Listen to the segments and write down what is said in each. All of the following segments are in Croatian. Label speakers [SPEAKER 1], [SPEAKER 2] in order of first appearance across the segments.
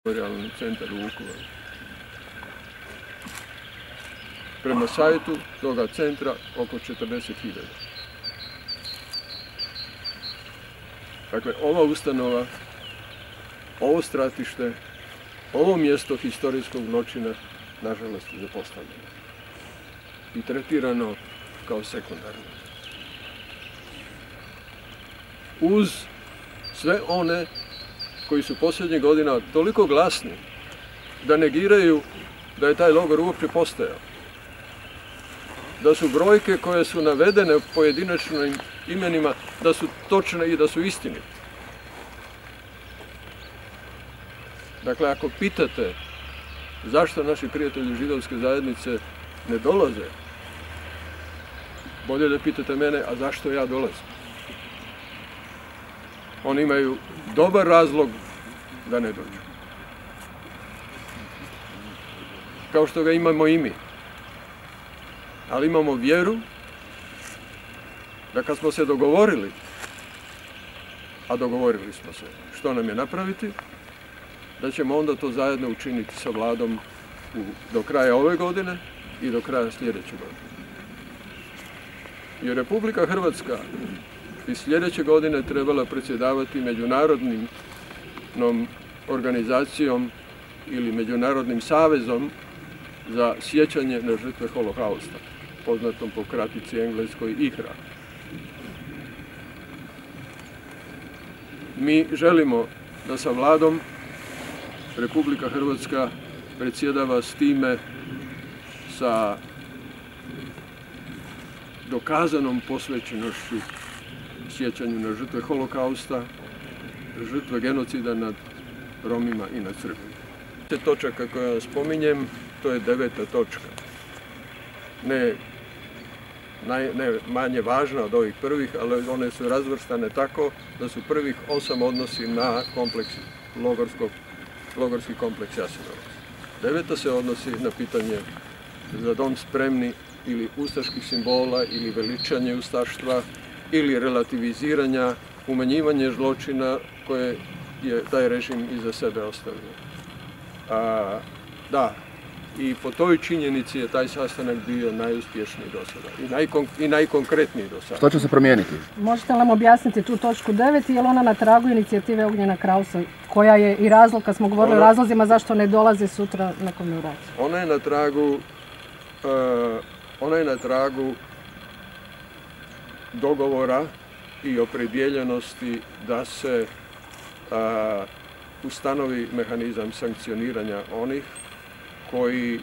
[SPEAKER 1] Memorijalni centar u Vukovaru. Prema sajtu toga centra oko 40.000. Dakle, ova ustanova, ovo stratište, ovo mjesto historijskog zločina, nažalost, je zapostavljeno i tretirano kao sekundarno. Uz sve one koji su posljednjih godina toliko glasni da negiraju da je taj logor uopće postojao, da su brojke koje su navedene u pojedinačnim imenima da su točne i da su istinite. Dakle, ako pitate zašto naši prijatelji židovske zajednice ne dolaze, bolje da pitate mene, a zašto ja dolazim? Oni imaju dobar razlog da ne dođu. Kao što ga imamo i mi. Ali imamo vjeru da kad smo se dogovorili, a dogovorili smo se što nam je napraviti, da ćemo onda to zajedno učiniti sa vladom do kraja ove godine i do kraja sljedeće godine. Jer Republika Hrvatska i sljedeće godine trebala predsjedavati međunarodnom organizacijom ili međunarodnim savezom za sjećanje na žrtve holokausta, poznatom po kratici engleskoj IHRA. Mi želimo da sa vladom Republika Hrvatska predsjedava s time, sa dokazanom posvećenošću sjećanju na žrtve holokausta, žrtve genocida nad Romima i nad Srbima. Te točaka koje spominjem, to je 9. točka. Ne manje važna od ovih prvih, ali one su razvrstane tako da su prvih 8 odnosi na logorski kompleks Jasenovac. 9. se odnosi na pitanje za dom spremni ili ustaških simbola ili veličanje ustaštva ili relativiziranja, umanjivanje zločina koje je taj režim iza sebe ostavio. Da, i po toj činjenici je taj sastanak bio najuspješniji do sada i najkonkretniji do sada.
[SPEAKER 2] Što će se promijeniti?
[SPEAKER 3] Možete li nam objasniti tu točku 9, je li ona na tragu inicijative Ognjena Krausa, koja je i razlog, kad smo govorili o razlozima zašto ne dolaze sutra na komemoraciju?
[SPEAKER 1] Ona je na tragu dogovora i opredjeljenosti da se ustanovi mehanizam sankcioniranja onih koji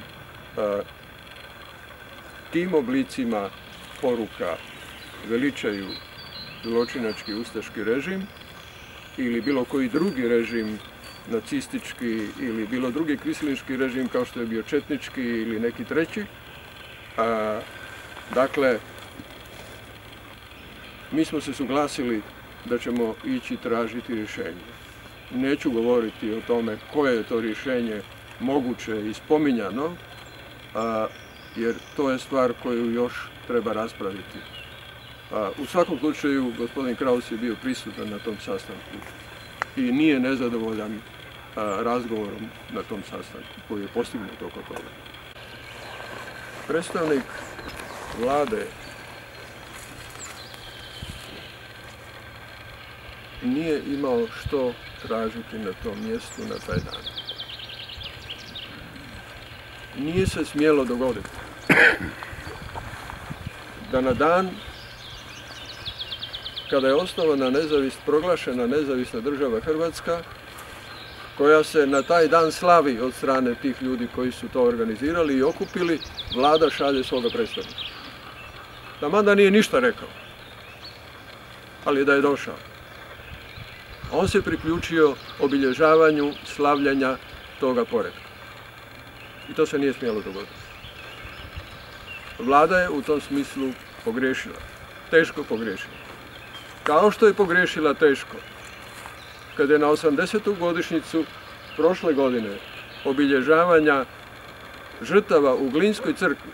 [SPEAKER 1] tim oblicima poruka veličaju zločinački ustaški režim ili bilo koji drugi režim, nacistički ili bilo drugi kvislinški režim kao što je bio četnički ili neki treći. Dakle, mi smo se suglasili da ćemo ići tražiti rješenje. Neću govoriti o tome koje je to rješenje moguće i spominjano, jer to je stvar koju još treba raspraviti. U svakom slučaju, gospodin Kraus je bio prisutan na tom sastanku i nije nezadovoljan razgovorom na tom sastanku koji je postignut oko toga. Predstavnik vlade nije imao što tražiti na tom mjestu na taj dan. Nije se smjelo dogoditi da na dan kada je osnovana proglašena nezavisna država Hrvatska, koja se na taj dan slavi od strane tih ljudi koji su to organizirali i okupili, vlada šalje svoga predstavnika. Taman da nije ništa rekao, ali da je došao. On se priključio obilježavanju slavljenja toga poretka. I to se nije smjelo dogoditi. Vlada je u tom smislu pogriješila, teško pogriješila. Kao što je pogriješila teško kada je na 80. godišnjicu prošle godine obilježavanja žrtava u Glinskoj crkvi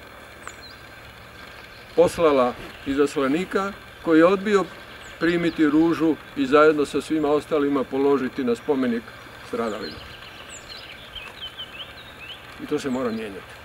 [SPEAKER 1] poslala izaslanika koji je odbio primiti ružu i zajedno sa svima ostalima položiti na spomenik stradalima. I to se mora mijenjati.